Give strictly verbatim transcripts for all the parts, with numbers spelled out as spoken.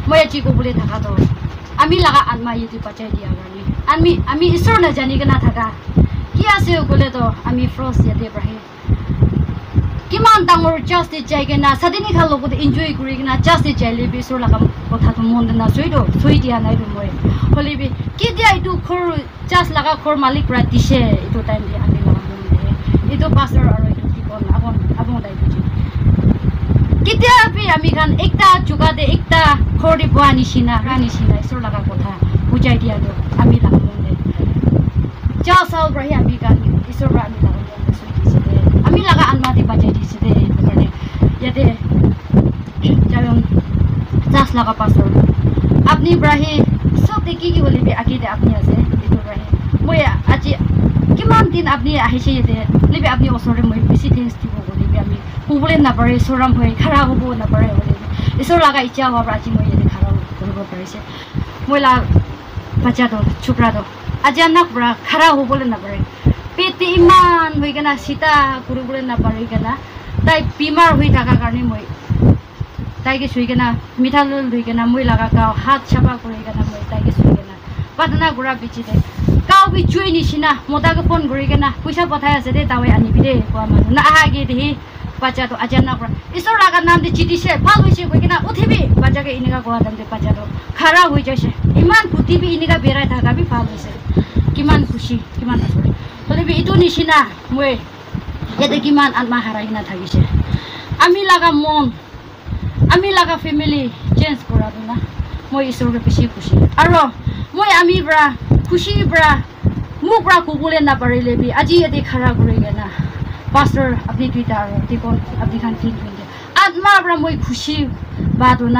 মই আজি কবলে থাকা তো আমি লাগা আত্মা ইতি পাচাই দিয়া গানি আমি আমি ঈশ্বর না জানি কেনা থাকা কি আছে বলে তো আমি ফ্রস্ট ইয়াতে ব্রাহি কিমান ডাঙৰ জাস্টিস জায়গা না সাদিনী খাল লগত এনজয় কৰি কিনা জাস্টিস চাইলে বিশ্বর লাগা কথা তো মন না সইতো সই দিয়া নাই মই হলিবি কি দিয়া ইটো খৰ জাস্ট লাগা খৰ মালিক ৰা দিছে ইটো টাইম দি আমি লাগা মন দে ইটো পাছৰ আৰু ইটো টিকন আপন আপন দাই বুজি কিতিয়া আপি আমি খান একটা জুগাতে একটা খৰি পোৱা নিচিনা ৰানি নিচিনা ঈশ্বৰ লাগা কথা বুজাই দিয়া তো আমি লাগা মন দে যা চাও ব্ৰাহি আমি গান ঈশ্বৰ ৰা আমি লাগা মন দে সই দিছে দে আমি লাগা আনমা দি বাজাই দিছে দে মানে ইয়াতে যায়ন জাস লাগা পাছৰ আপনি ব্ৰাহি সব দেখি কি বলিবি আকিতে আপনি আছে ইটো ব্ৰাহি মই আজি কিমান দিন আপনি আহিছে ইয়াতে লিবি আপনি ওচৰে মই বেছি থিংস দিব বলিবি আমি কুবলে নাপাৰে সৰাম হৈ খাৰা হ'ব নাপাৰে বলিবি ঈশ্বৰ লাগা ইচ্ছা হ'ব আজি মই ইয়াতে খাৰা কৰিব পাৰিছে মই লা বাচ্চাটো ছোকৰাটো আজি আনক ব্ৰা খাৰা হ'বলে নাপাৰে পেটি ইমান হৈ কেনা সীতা কৰিবলৈ নাপাৰে কেনা তাই বিমাৰ হৈ থকা কাৰণে মই তাইকে চুই কেনা মিঠাল লৈ কেনা মই লাগা গাঁও হাত চাফা কৰি কেনা মই তাইকে চুই কেনা পাটনা গুড়া বিচি দে গাঁও বি চুই নিচিনা মতাকে ফোন কৰি কেনা পইচা পঠাই আছে দে তাৱে আনিবি দে কোৱা মানুহ নাহাগে দেহি বাচ্চাটো আজানা কৰা ঈশ্বৰ লাগা নাম দি চিটিছে ভাল হৈছে কৈ কেনা উঠিবি বাচ্চাকে এনেকা কোৱা দাম দে বাচ্চাটো খাৰা হৈ যাইছে ইমান ফুটিবি এনেকা বেৰাই থাকাবি ভাল হৈছে কিমান খুশি কিমান আছে হলিবি ইটো নিচিনা মই ইয়াতে কিমান আত্মা হাৰাই কিনা থাকিছে আমি লাগা মন আমি লাগা ফ্যামিলি চেঞ্জ কৰা না মই ঈশ্বৰকে বেছি খুশি আৰু মই আমি ব্ৰা খুশি ব্ৰা মোক ব্ৰা কবলে নাপাৰিলে বি আজি ইয়াতে খাৰা কৰি কেনা পাস্టర్ আপনি দুইটা আৰু টিকন আপনি খান ফিল কৰিলে আত্মা ব্ৰা মই খুশি বাদো না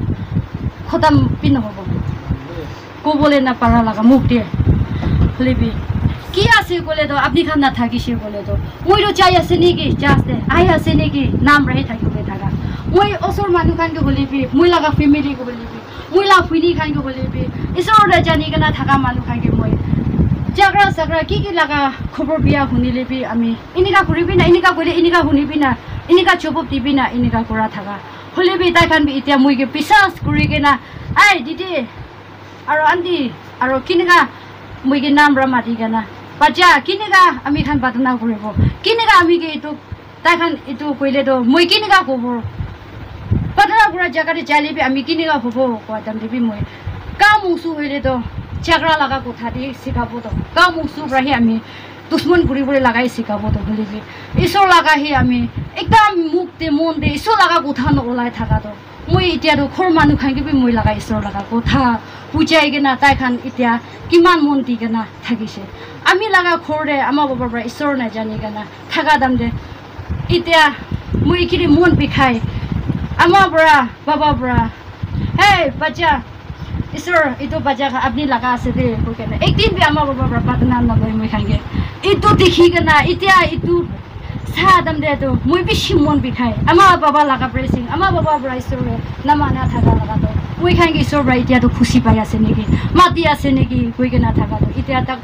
খতম পিন হ'ব কবলে নাপাৰা লাগা মোক দিয়ে হলিবি কি আছে কলে তো আপনি খান না থাকিছে কলে তো মই ৰো চাই আছে নেকি জাস্তে আই আছে নেকি নাম ৰাহি থাকিবে থাকা মই ওচৰ মানুহ খান কে বলিবি মই লাগা ফ্যামিলি কে বলিবি মই লা ফুইনি খান কে বলিবি ঈশ্বৰ জানি কেনা থাকা মানুহ খান কে মই জাগৰা জাগৰা কি কি লাগা খবৰ বিয়া শুনিলেবি আমি এনেকা কৰিবি না এনেকা কৰিলে এনেকা শুনিবি না এনেকা জবাব দিবি না এনেকা কৰা থাকা হলিবি তাই খান বি এতিয়া মই কে বিশ্বাস কৰি কেনা আই দিদি আৰু আন্টি আৰু কিনেকা মই কে নাম ৰা মাতি কেনা বাচ্চা কিনেকা আমি খান পাতনা কৰিব কিনেকা আমি কে ইটো তাই খান ইটো কইলে তো মই কিনেকা কব পাতনা কৰা জাগাতে চালিবি আমি কিনেকা হব কোৱা দাম দিবি মই কাম মুসু হইলে তো ঝগড়া লাগা কথা দি শিকাব তো কাম মুসু ৰাহি আমি দুশ্মন কৰিবলৈ লাগাই শিকাব তো বলিবি ঈশ্বৰ লাগাহি আমি একদম মুক্তি মন দে ঈশ্বৰ লাগা কথা নলাই থাকা তো মই এতিয়া তো খৰ মানুহ খাঙ্গিবি মই লাগা ঈশ্বৰ লাগা কথা বুজাই কেনা তাই খান এতিয়া কিমান মন দি কেনা থাকিছে আমি লাগা খৰে আমাৰ বাবাৰ পৰা ঈশ্বৰ নাজানি কেনা থাকা দাম দে এতিয়া মই এইখিনি মন বিষাই আমাৰ পৰা বাবা পৰা হেই বাচ্চা ঈশ্বৰ ইটো বাচ্চা আপনি লাগা আছে দে কৈ কেনে একদিন বি আমাৰ বাবাৰ পৰা পাতনা নলয় মই খাঙ্গে ইটো দেখি কেনা এতিয়া ইটো চাহ দাম দে তো মই বেছি মন বিষাই আমাৰ বাবা লাগা প্ৰেছিং আমাৰ বাবাৰ পৰা ঈশ্বৰে নামানা থাকা লাগা তো মই খাঙ্গে ঈশ্বৰ পৰা এতিয়া তো খুশি পাই আছে নেকি মাতি আছে নেকি কৈ কেনা থাকা তো এতিয়া তাক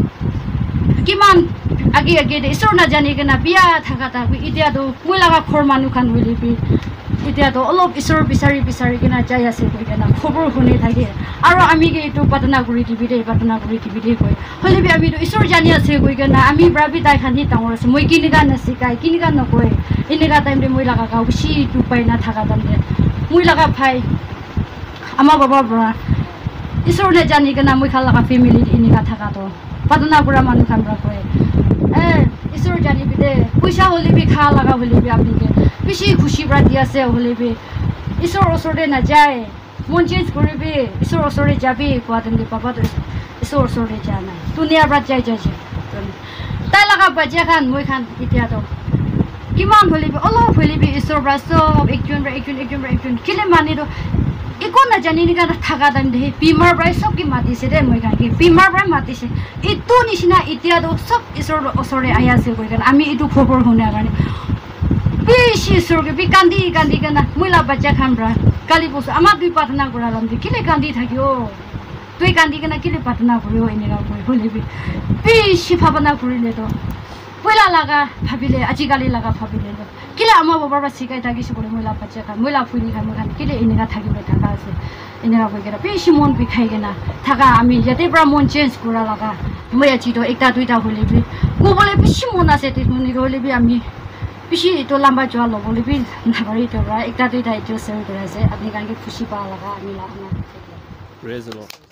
কিমান আগে আগে ঈশ্বৰ নাজানি কেনা বিয়া থাকা তাক এতিয়া তো মই লাগা খৰ মানুহ খান হলিবি এতিয়া তো অলপ ঈশ্বৰ বিচাৰি বিচাৰি কেনা যাই আছে কৈ কেনা খবৰ শুনি থাকে আৰু আমি কে এইটো পাতনা কৰি দিবি দে পাতনা কৰি দিবি দে কৈ হলিবি আমি তো ঈশ্বৰ জানি আছে কৈ কেনা আমি ব্ৰাবি তাই খানি ডাঙৰ আছে মই কিনিকা নাচিকাই কিনিকা নকয় এনেকা টাইম দে মই লাগা গাঁও বেছি ইটো পাই না থাকা দাম দে মই লাগা ভাই আমাৰ বাবাৰ পৰা ঈশ্বৰ নাজানি কেনা মই খাল লাগা ফেমিলি এনেকা থাকা তো পাতনা কৰা মানুহ খান পৰা কয় এ ঈশ্বৰ জানিবি দে পইচা হলিবি খা লাগা হলিবি আপনি কে বেছি খুশি পৰা দি আছে হলিবি ঈশ্বৰ ওচৰতে নাযায় মন চেঞ্জ কৰিবি ঈশ্বৰ ওচৰতে যাবি কোৱা তুমি পাবা তো ঈশ্বৰ ওচৰতে যা নাই দুনিয়াৰ পৰা যাই যাইছে তাই লাগা বাচ্চা খান মই খান এতিয়া তো কিমান হলিবি অলপ হলিবি ঈশ্বৰ পৰা চব একজন পৰা একজন একজন পৰা একজন কিলে মানি তো একো নাজানি নিকা থাকা দাম দে বিমাৰ পৰা চব কি মাতিছে দে মই খান বিমাৰ পৰা মাতিছে ইটো নিচিনা এতিয়া তো চব ঈশ্বৰৰ ওচৰতে আহি আছে কৈ কেনে আমি এইটো খবৰ শুনাৰ কাৰণে বেছি ঈশ্বৰকে বি কান্দি কান্দি কেনা মই লা বাচ্চা খান পৰা কালি বস্তু আমাৰ দুই প্ৰাৰ্থনা কৰালাম দে কিলে কান্দি থাকি অ তুই কান্দি কেনা কিলে প্ৰাৰ্থনা কৰিও এনেকা কৰি হলিবি বেছি ভাৱনা কৰিলে তো পয়লা লাগা ভাবিলে আজিকালি লাগা ভাবিলে কিলে আমা বাবার শিকাই থাকিছে বলে মহিলা বাচ্চা খা মহিলা ফুলি খা মখান কিলে এনেকা থাকিবলৈ থাকা আছে এনেকা কই কেনা বেশি মন বিখাই কেনা থাকা আমি যাতে পৰা মন চেঞ্জ কৰা লাগা মই আজি তো একটা দুইটা হলিবি গোবলে বেশি মন আছে তেমনি হলিবি আমি বেশি তো লম্বা যোৱা লবলিবি নাবাৰি তো একটা দুইটা এটো সেল কৰা আছে আপনি কানকে খুশি পা লাগা আমি লাগা Praise the Lord.